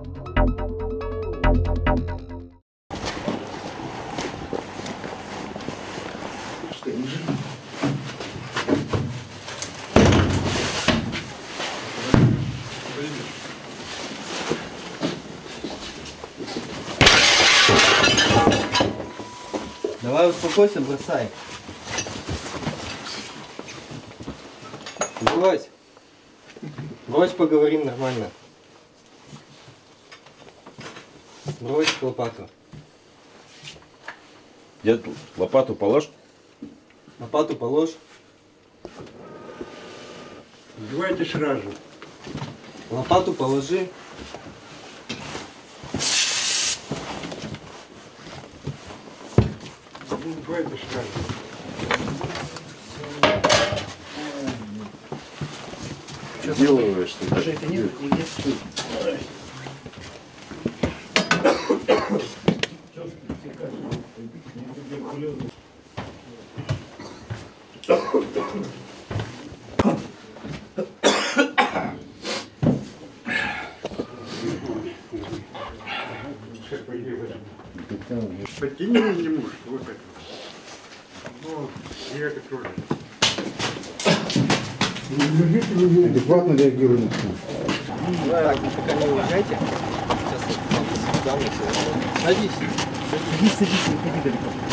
Давай успокойся, бросай. Брось. Брось, поговорим нормально. Брось лопату. Дед, лопату положь. Лопату положь. Давайте сразу. Лопату положи. Давайте сразу. Что делаешь ты? Даже это нет нигде. Подтяни не может, вот это. Ну, и это тоже. Адекватно реагируем. Так, пока не уезжайте. Сейчас я сюда. Садись. Садись, не ходи далеко.